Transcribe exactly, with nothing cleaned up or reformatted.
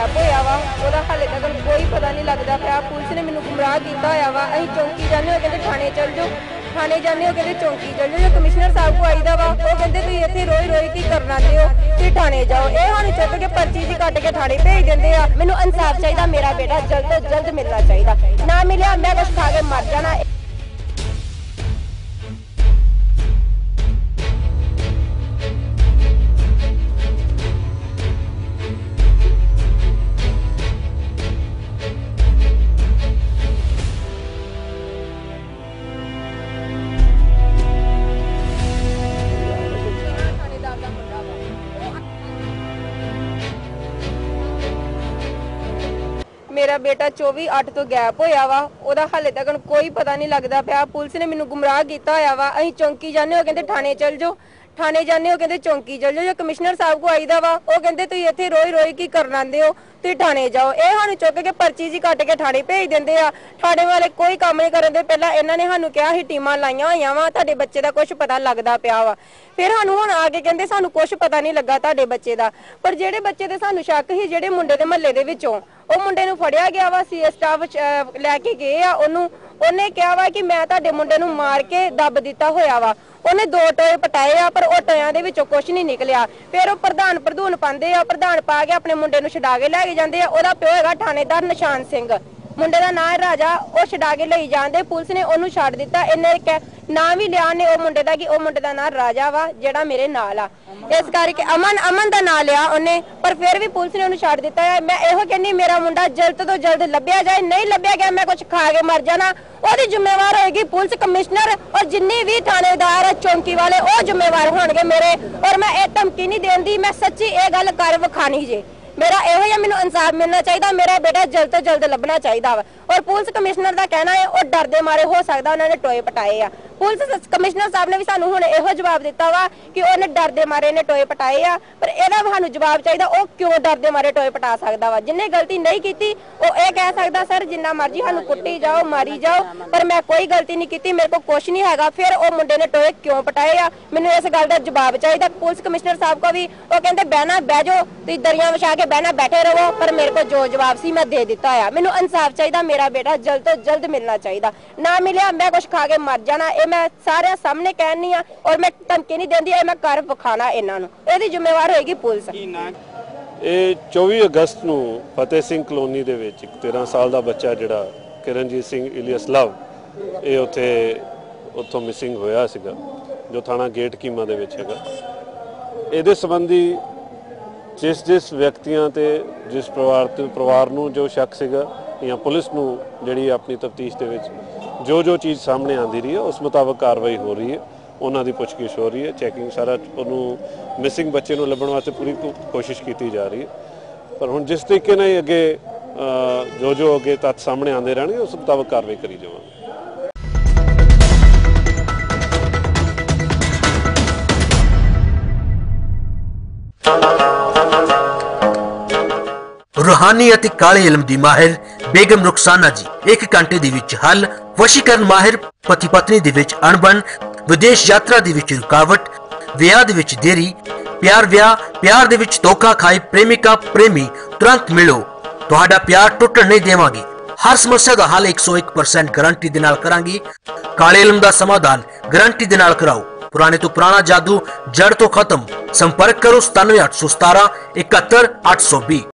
Gap होया वा ओहदा हाले तक कोई पता नहीं लगता पिया। पुलिस ने मैनू गुमराह किया होया वा। असीं चौंकी जाने हो कहते थाने चल जाओ, थाने जाने हो कहते चौंकी चल जाओ। जो कमिश्नर साहब को आईदा वा वो कहते तुसीं इत्थे रोई रोई की करना दे हो, तुसीं थाने जाओ। ये सानू चुक के पर्ची जी कट के थाने भेज दिंदे आ। मैनू इंसाफ चाहिए, मेरा बेटा जल्द तो जल्द मिलना चाहिए। ना मिलिया मैं कुछ खा के मर जाना। मेरा बेटा चौबी अठ तो गैप होया वा, ओहदा हाले तक कोई पता नहीं लगता पिया। पुलिस ने मैनू गुमराह किया होया वा। असीं चौंकी जाने हो कहते थाने चल जाओ, थाने जाने हो कहते चौंकी चल जाओ। जो कमिश्नर साहब को आईदा वा वो कहते तुसीं इत्थे रोई रोई की करना दे हो, तुसीं थाने जाओ। ये सानू चुक के पर्ची जी कट के थाने भेज दिंदे आ। थाने वाले कोई काम नहीं करन दे। पहला इन्हां ने सानू कहा ही टीमां लाइयां होईयां वा, तुहाडे बच्चे दा कुछ पता लगदा पिया वा। फिर सानू हुण आके कहंदे सानू कुछ पता नहीं लगा तुहाडे बच्चे दा। पर जिहड़े बच्चे ते सानू शक ही, जिहड़े मुंडे दे महल्ले दे विचों ਉਹ ਮੁੰਡੇ ਨੂੰ ਫੜਿਆ ਗਿਆ ਵਾ, ਸੀ ਸਟਾਫ ਲੈ ਕੇ ਗਏ ਆ ਉਹਨੂੰ। ਉਹਨੇ ਕਿਹਾ ਵਾ ਕਿ ਮੈਂ ਤੁਹਾਡੇ ਮੁੰਡੇ ਨੂੰ ਮਾਰ ਕੇ ਦੱਬ ਦਿੱਤਾ ਹੋਇਆ ਵਾ। ਉਹਨੇ ਦੋ ਟੋਏ ਪਟਾਏ ਆ ਪਰ ਉਹ ਟੋਇਆਂ ਦੇ ਵਿੱਚੋਂ ਕੁਝ ਨਹੀਂ ਨਿਕਲਿਆ। ਫਿਰ ਉਹ ਪ੍ਰਧਾਨ ਪ੍ਰਧੂਨ ਪਾਉਂਦੇ ਆ, ਪ੍ਰਧਾਨ ਪਾ ਕੇ ਆਪਣੇ ਮੁੰਡੇ ਨੂੰ ਛਡਾ ਕੇ ਲੈ ਕੇ ਜਾਂਦੇ ਆ। ਉਹਦਾ ਪਿਓ ਹੈਗਾ ਥਾਣੇਦਾਰ ਨਿਸ਼ਾਨ ਸਿੰਘ, ਮੁੰਡੇ ਦਾ ਨਾਂ ਹੈ ਰਾਜਾ। ਉਹ ਛਡਾ ਕੇ ਲਈ ਜਾਂਦੇ, ਪੁਲਿਸ ਨੇ ਉਹਨੂੰ ਛੱਡ ਦਿੱਤਾ। ਇਹਨੇ ਨਾਂ ਵੀ ਲਿਆ ਨੇ ਉਹ ਮੁੰਡੇ ਦਾ ਕਿ ਉਹ ਮੁੰਡੇ ਦਾ ਨਾਂ ਰਾਜਾ ਵਾ ਜਿਹੜਾ ਮੇਰੇ ਨਾਲ ਆ। ਇਸ ਕਰਕੇ ਅਮਨ ਅਮਨ ਦਾ ਨਾਂ ਲਿਆ ਉਹਨੇ, ਪਰ ਫਿਰ ਵੀ ਪੁਲਿਸ ਨੇ ਉਹਨੂੰ ਛੱਡ ਦਿੱਤਾ ਹੈ। ਮੈਂ ਇਹੋ ਕਹਿੰਦੀ ਮੇਰਾ ਮੁੰਡਾ ਜਲਦ ਤੋਂ ਜਲਦ ਲੱਭਿਆ ਜਾਏ। ਨਹੀਂ ਲੱਭਿਆ ਗਿਆ ਮੈਂ ਕੁਝ ਖਾ ਕੇ ਮਰ ਜਾਣਾ। ਉਹਦੀ ਜ਼ਿੰਮੇਵਾਰ ਹੋਏਗੀ ਪੁਲਿਸ ਕਮਿਸ਼ਨਰ ਔਰ ਜਿੰਨੇ ਵੀ ਥਾਣੇਦਾਰ ਹੈ ਚੌਂਕੀ ਵਾਲੇ, ਉਹ ਜ਼ਿੰਮੇਵਾਰ ਹੋਣਗੇ ਮੇਰੇ। ਔਰ ਮੈਂ ਇਹ ਧਮਕੀ ਨਹੀਂ ਦੇਂਦੀ, ਮੈਂ ਸੱਚੀ ਇਹ ਗੱਲ ਕਰ ਵਿਖਾਣੀ ਜੇ। मेरा एहो या मैनू इंसाफ मिलना चाहिए, मेरा बेटा जल्द तो जल्द लभना चाहिए वा। और पुलिस कमिश्नर का कहना है वो डर दे मारे हो सकता उन्होंने टोए पटाए आ। पुलिस कमिश्नर साहब ने भी सानू हुण इहो जवाब दिता वा कि उन्हें डर दे मारे ने टोए पटाए आ। पर इहदा सानू जवाब चाहिए वो क्यों डर दे मारे टोए पटा सकता वा। जिन्हें गलती नहीं की वो ये कह सकता सर जिन्ना मर्जी सानू कुट्टी जाओ मारी जाओ पर मैं कोई गलती नहीं की, मेरे को कुछ नहीं हैगा। फिर वो मुंडे ने टोए क्यों पटाए आ, मैनू इस गल का जवाब चाहिए। पुलिस कमिश्नर साहब को भी वो कहते बहना बह जाओ, तुसीं दरियां विछा के बहना बैठे रहो। पर मेरे को जो जवाब सी मैं दे दिता है। मैनू इंसाफ चाहिए, मेरा बेटा जल्द तो जल्द मिलना चाहिए। ना मिलिया मैं कुछ खा के मर जाना। ये मैं सारे सामने कहनी आ और मैं धमकी नहीं देंदी, मैं कर विखाना इन्हां नूं। इहदी जिम्मेवार होएगी पुलिस। ਇਹ चौबी अगस्त ਨੂੰ ਫਤਿਹ ਸਿੰਘ ਕਲੋਨੀ ਦੇ ਵਿੱਚ ਇੱਕ तेरह ਸਾਲ ਦਾ ਬੱਚਾ ਜਿਹੜਾ ਕਿਰਨਜੀਤ ਸਿੰਘ ਇਲੀਅਸ ਲਵ ਇਹ ਉੱਥੇ ਉੱਥੋਂ ਮਿਸਿੰਗ ਹੋਇਆ ਸੀਗਾ ਜੋ ਥਾਣਾ ਗੇਟ ਕੀਮਾ ਦੇ ਵਿੱਚ ਹੈਗਾ। ਇਹਦੇ ਸੰਬੰਧੀ जिस जिस व्यक्तियों ते जिस परिवार परिवार नूं जो शक सीगा या पुलिस नूं जिहड़ी अपनी तफ्तीश दे विच जो जो चीज़ सामने आती रही है उस मुताबिक कार्रवाई हो रही है, उन्हां दी पुछगिछ हो रही है, चैकिंग सारा उन्होंने मिसिंग बच्चे नूं लभण वास्ते पूरी कोशिश की जा रही है। पर हुण जिस तरीके नाल अगे जो जो अगे तत्थ सामने आते रहणगे उस मुताबिक कार्रवाई करी जावांगे। रूहानी ਅਤੇ ਕਾਲੇ ਇਲਮ ਦੀ ਮਾਹਿਰ ਬੇਗਮ ਰੁਖਸਾਨਾ ਜੀ ਇੱਕ ਘੰਟੇ ਦੇ ਵਿੱਚ ਹੱਲ। ਵਸ਼ੀਕਰਨ ਮਾਹਿਰ ਪਤੀ ਪਤਨੀ ਦੇ ਵਿੱਚ ਅਣਬਣ, ਵਿਦੇਸ਼ ਯਾਤਰਾ ਦੇ ਵਿੱਚ ਰੁਕਾਵਟ, ਵਿਆਹ ਦੇ ਵਿੱਚ ਦੇਰੀ, ਪਿਆਰ ਵਿਆਹ ਪਿਆਰ ਦੇ ਵਿੱਚ ਧੋਖਾ ਖਾਏ ਪ੍ਰੇਮਿਕਾ ਪ੍ਰੇਮੀ ਤੁਰੰਤ ਮਿਲੋ, ਤੁਹਾਡਾ ਪਿਆਰ ਟੁੱਟਣ ਨਹੀਂ ਦੇਵਾਂਗੇ। ਹਰ ਸਮੱਸਿਆ ਦਾ ਹੱਲ ਇੱਕ ਸੌ ਇੱਕ परसेंट ਗਾਰੰਟੀ ਦੇ ਨਾਲ ਕਰਾਂਗੇ। ਕਾਲੇ ਇਲਮ ਦਾ ਸਮਾਧਾਨ ਗਾਰੰਟੀ ਦੇ ਨਾਲ ਕਰਾਓ। पुराने तो पुराना जादू जड़ तो खत्म। संपर्क करो सतानवे आठ सौ सतारा इकहत्तर आठ सौ भी।